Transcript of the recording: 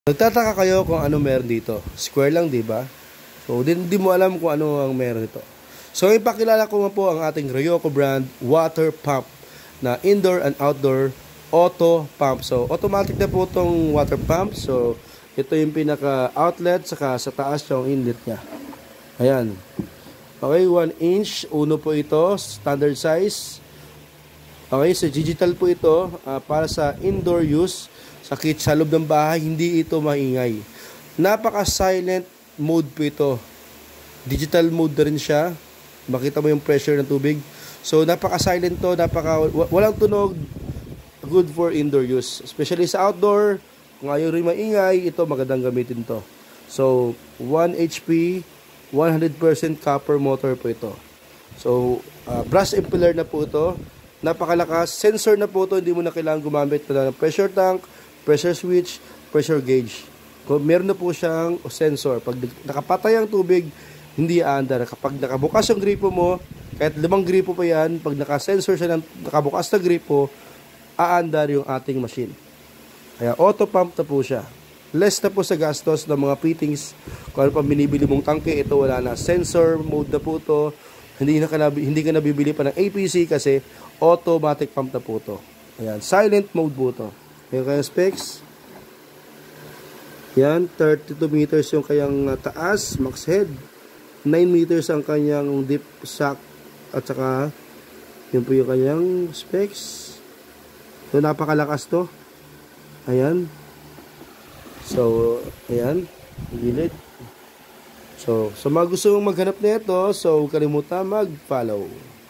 Nagtataka kayo kung ano meron dito. Square lang, di ba? So, di mo alam kung ano ang meron dito. So, ipakilala ko nga po ang ating Ryoco brand water pump na indoor and outdoor auto pump. So, automatic na po itong water pump. So, ito yung pinaka-outlet, saka sa taas yung inlet niya. Ayan. Okay, 1 inch. Uno po ito, standard size. Okay, sa digital po ito, para sa indoor use. Sa loob ng bahay, hindi ito maingay. Napaka-silent mode po ito. Digital mode na rin siya. Makita mo yung pressure ng tubig. So, napaka-silent to, walang tunog. Good for indoor use. Especially sa outdoor, kung ayaw rin maingay, ito magandang gamitin to. So, 1 HP, 100% copper motor po ito. So, brass impeller na po ito. Napakalakas. Sensor na po ito. Hindi mo na kailangan gumamit ng pressure tank, pressure switch, pressure gauge. Kung meron na po siyang sensor. Pag nakapatay ang tubig, hindi aandar. Kapag nakabukas yung gripo mo, kahit 5 gripo pa yan, pag nakasensor siya ng nakabukas na gripo, aandar yung ating machine. Kaya auto pump na po siya. Less na po sa gastos ng mga fittings. Kung ano pa binibili mong tangke, ito wala na. Sensor mode na po ito. Hindi ka nabibili pa ng APC kasi automatic pump na po ito. Ayan, silent mode po ito. Yung kayang specs. Yan, 32 meters yung kayang taas, max head. 9 meters ang kanyang deep sack. At saka, yun po yung kanyang specs. So, napakalakas to. Ayan. So, ayan. Gilid. So, sa mga gusto mong maghanap na ito, so, kalimutan mag-follow.